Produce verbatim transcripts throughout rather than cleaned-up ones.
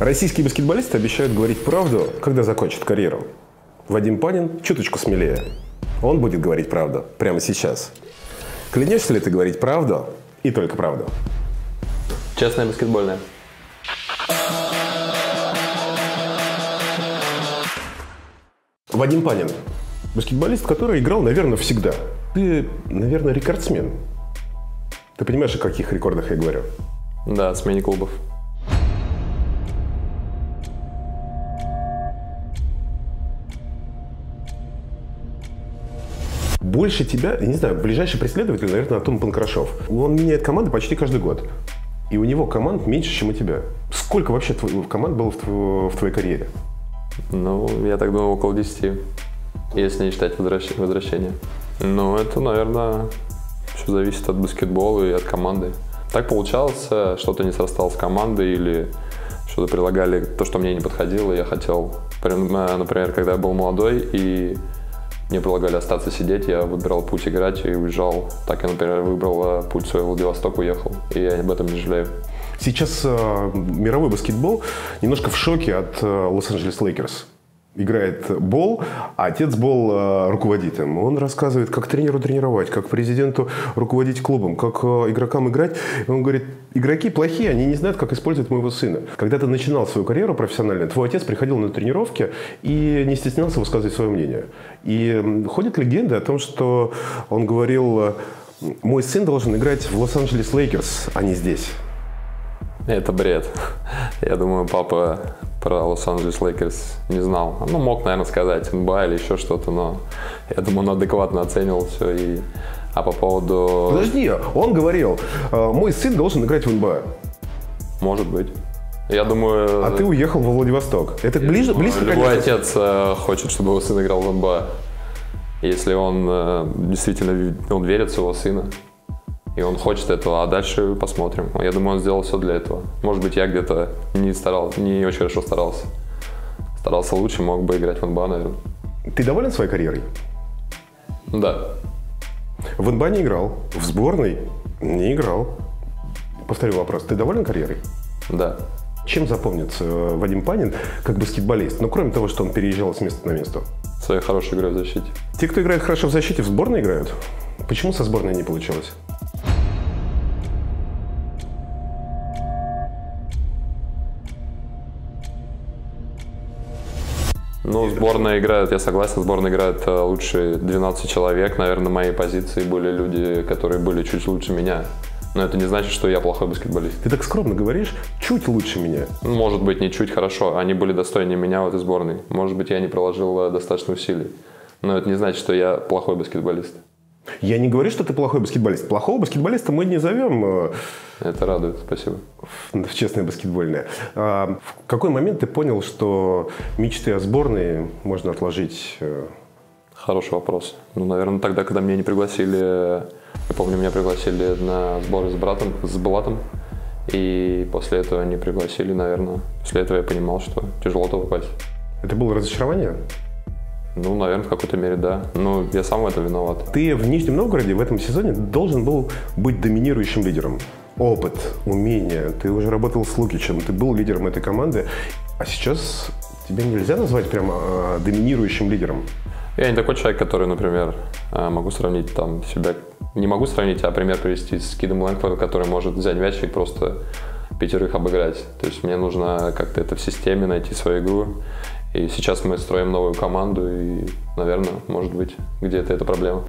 Российские баскетболисты обещают говорить правду, когда закончат карьеру. Вадим Панин чуточку смелее. Он будет говорить правду прямо сейчас. Клянешься ли ты говорить правду и только правду? Честная баскетбольная. Вадим Панин. Баскетболист, который играл, наверное, всегда. Ты, наверное, рекордсмен. Ты понимаешь, о каких рекордах я говорю? Да, с мини-клубов. Больше тебя, я не знаю, ближайший преследователь, наверное, Антон Панкрашов. Он меняет команды почти каждый год. И у него команд меньше, чем у тебя. Сколько вообще твой, команд было в, тво, в твоей карьере? Ну, я так думаю, около десяти, если не считать возвращ... возвращения. Ну, это, наверное, все зависит от баскетбола и от команды. Так получалось, что-то не срасталось с командой или что-то предлагали то, что мне не подходило, я хотел. Например, когда я был молодой и мне предлагали остаться сидеть, я выбирал путь играть и уезжал. Так я, например, выбрал путь свой в Владивосток, уехал, и я об этом не жалею. Сейчас э, мировой баскетбол немножко в шоке от э, Лос-Анджелес Лейкерс. Играет Бол, а отец Бол э, руководит им. Он рассказывает, как тренеру тренировать, как президенту руководить клубом, как э, игрокам играть. И он говорит, игроки плохие, они не знают, как использовать моего сына. Когда ты начинал свою карьеру профессионально, твой отец приходил на тренировки и не стеснялся высказывать свое мнение. И ходят легенды о том, что он говорил, мой сын должен играть в Лос-Анджелес Лейкерс, а не здесь. Это бред. Я думаю, папа про Лос-Анджелес Лейкерс не знал. Ну, мог, наверное, сказать эн бэ а или еще что-то, но я думаю, он адекватно оценивал все. И... А по поводу... Подожди, он говорил, мой сын должен играть в эн бэ а. Может быть. Я думаю... А ты уехал во Владивосток. Это ближе, думаю, близко, любой конечно. отец хочет, чтобы его сын играл в эн бэ а. Если он действительно он верит в своего сына. И он хочет этого, а дальше посмотрим. Я думаю, он сделал все для этого. Может быть, я где-то не старался, не очень хорошо старался. Старался лучше, мог бы играть в эн бэ а, наверное. Ты доволен своей карьерой? Да. В эн бэ а не играл, в сборной не играл. Повторю вопрос, ты доволен карьерой? Да. Чем запомнится Вадим Панин как баскетболист? Ну, кроме того, что он переезжал с места на место. Своей хорошей игрой в защите. Те, кто играет хорошо в защите, в сборной играют? Почему со сборной не получилось? Ну, сборная играет, я согласен, сборная играет лучше двенадцать человек. Наверное, на моей позиции были люди, которые были чуть лучше меня. Но это не значит, что я плохой баскетболист. Ты так скромно говоришь, чуть лучше меня. Может быть, не чуть, хорошо. Они были достойнее меня в этой сборной. Может быть, я не приложил достаточно усилий. Но это не значит, что я плохой баскетболист. Я не говорю, что ты плохой баскетболист. Плохого баскетболиста мы не зовем. Это радует, спасибо. В честное баскетбольное. А в какой момент ты понял, что мечты о сборной можно отложить? Хороший вопрос. Ну, наверное, тогда, когда меня не пригласили, я помню, меня пригласили на сборы с братом, с Булатом. И после этого не пригласили, наверное. После этого я понимал, что тяжело туда попасть. Это было разочарование? Ну, наверное, в какой-то мере, да. Но я сам в этом виноват. Ты в Нижнем Новгороде в этом сезоне должен был быть доминирующим лидером. Опыт, умение. Ты уже работал с Лукичем, ты был лидером этой команды. А сейчас тебя нельзя назвать прямо э, доминирующим лидером. Я не такой человек, который, например, могу сравнить там себя... Не могу сравнить, а пример привести с Кидом Лэнкфордом, который может взять мяч и просто пятерых обыграть. То есть мне нужно как-то это в системе найти свою игру. И сейчас мы строим новую команду, и, наверное, может быть, где-то это проблема.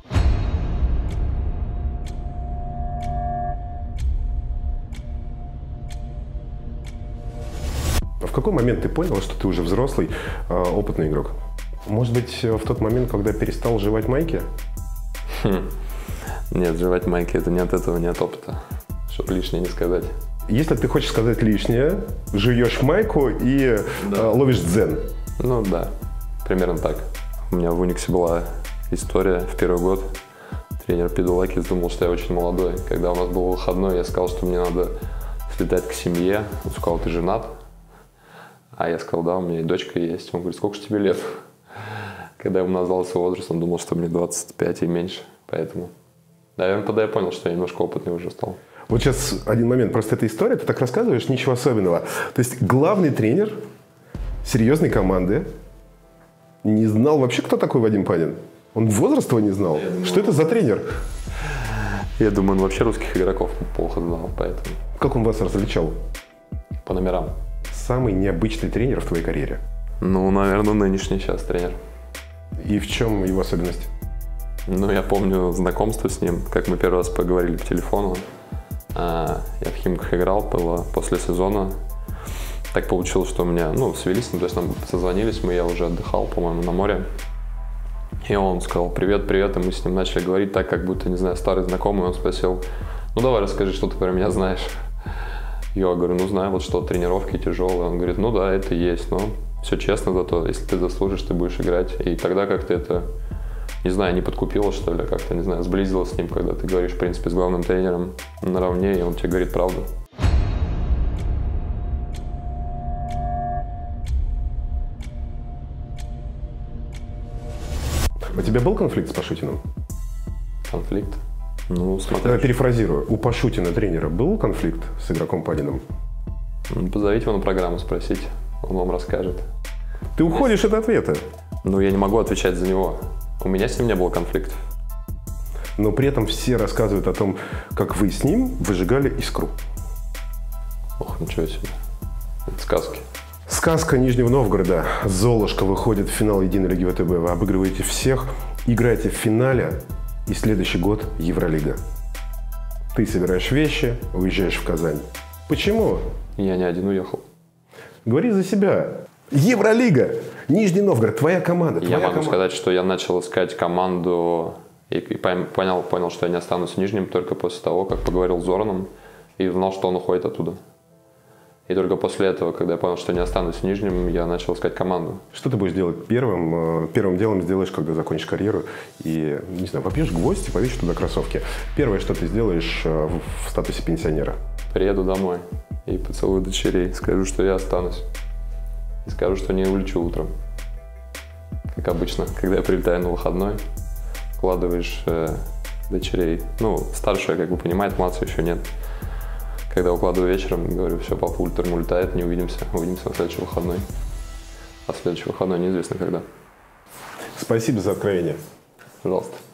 В какой момент ты понял, что ты уже взрослый, опытный игрок? Может быть, в тот момент, когда перестал жевать майки? Хм. Нет, жевать майки – это не от этого, не от опыта, чтобы лишнее не сказать. Если ты хочешь сказать лишнее, жуешь майку и да. ловишь дзен. Ну да, примерно так. У меня в Униксе была история в первый год. Тренер Пидулакис думал, что я очень молодой. Когда у нас был выходной, я сказал, что мне надо слетать к семье. Он сказал, ты женат? А я сказал, да, у меня и дочка есть. Он говорит, сколько же тебе лет? Когда я ему назвал свой возраст, он думал, что мне двадцать пять и меньше. Поэтому Наверное, тогда я понял, что я немножко опытный уже стал. Вот сейчас один момент. Просто эта история, ты так рассказываешь, ничего особенного. То есть главный тренер серьезной команды не знал вообще, кто такой Вадим Панин? Он возраст его не знал? Думаю, что это за тренер? Я думаю, он вообще русских игроков плохо знал, поэтому... Как он вас различал? По номерам. Самый необычный тренер в твоей карьере? Ну, наверное, нынешний сейчас тренер. И в чем его особенность? Ну, я помню знакомство с ним, как мы первый раз поговорили по телефону. Я в Химках играл, было после сезона. Так получилось, что у меня, ну, свелись, ну, то есть нам созвонились, мы, я уже отдыхал, по-моему, на море. И он сказал: привет, привет, и мы с ним начали говорить так, как будто, не знаю, старый знакомый. Он спросил: ну, давай расскажи, что ты про меня знаешь. Я говорю: ну, знаю, вот что, тренировки тяжелые. Он говорит: ну да, это есть, но все честно, зато если ты заслужишь, ты будешь играть. И тогда как-то это, не знаю, не подкупило, что ли, как-то, не знаю, сблизило с ним, когда ты говоришь, в принципе, с главным тренером наравне, и он тебе говорит правду. У тебя был конфликт с Пашутиным? Конфликт? Ну, смотри. Я перефразирую. У Пашутина, тренера, был конфликт с игроком Паниным? Ну, позовите его на программу, спросите. Он вам расскажет. Ты уходишь от ответа. Ну, я не могу отвечать за него. У меня с ним не было конфликтов. Но при этом все рассказывают о том, как вы с ним выжигали искру. Ох, ничего себе. Это сказки. Сказка Нижнего Новгорода. Золушка выходит в финал Единой Лиги ВТБ. Вы обыгрываете всех, играете в финале, и следующий год Евролига. Ты собираешь вещи, уезжаешь в Казань. Почему? Я не один уехал. Говори за себя. Евролига! Нижний Новгород, твоя команда. Твоя я могу команда. сказать, что я начал искать команду и, и понял, понял, что я не останусь в Нижнем только после того, как поговорил с Зораном и узнал, что он уходит оттуда. И только после этого, когда я понял, что не останусь в Нижнем, я начал искать команду. Что ты будешь делать первым? Первым делом сделаешь, когда закончишь карьеру и, не знаю, попьешь гвоздь и повесишь туда кроссовки. Первое, что ты сделаешь в статусе пенсионера? Приеду домой и поцелую дочерей. Скажу, что я останусь. И скажу, что не улечу утром. Как обычно, когда я прилетаю на выходной, вкладываешь э, дочерей. Ну, старшая, как бы, понимает, младшая еще нет. Когда укладываю вечером, говорю: все, папа утром улетает, не увидимся. Увидимся на следующий выходной. А следующий выходной неизвестно когда. Спасибо за откровение. Пожалуйста.